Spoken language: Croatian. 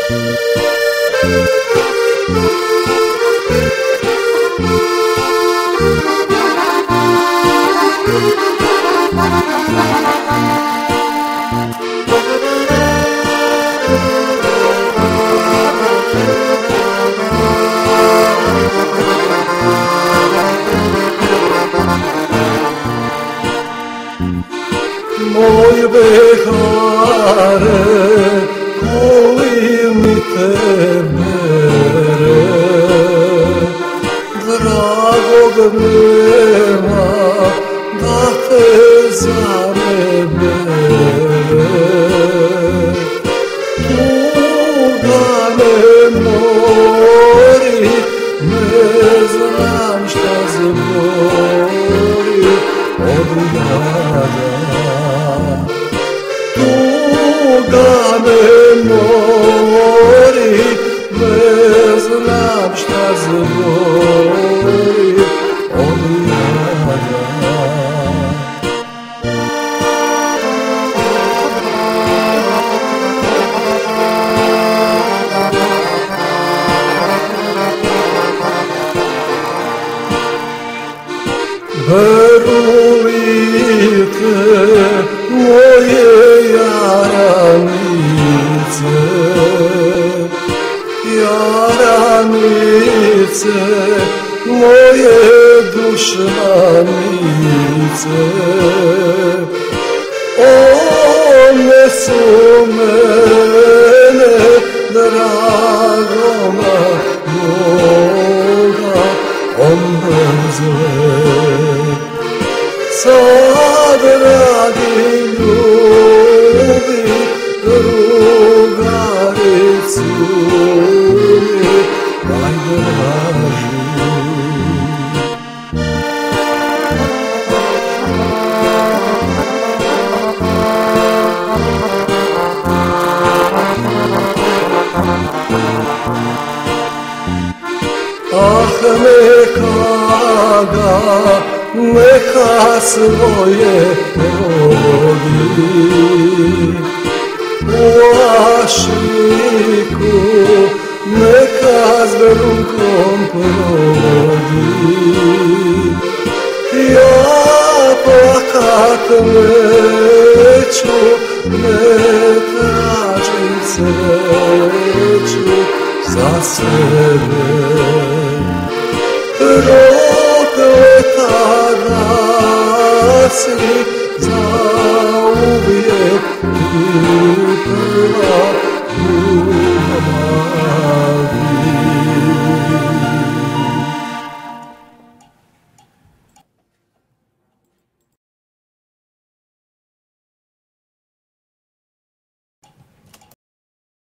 Moj behare, koliko mi te mere, dragog nema da te zanebere. Tuga me mori, ne znam šta zbori od jada. Tuga me mori, ne znam šta zbori od jada. Verujte, moje jaranice, jaranice, moje dušmanice, one su mene dragoma moga omrzle. Sad radi ljubi drugaricu mi najdraži. Ah, neka svoje rodi u ašiku, neka s drugom prodi. Ja plakat neću, ne tražim sreću za sebe.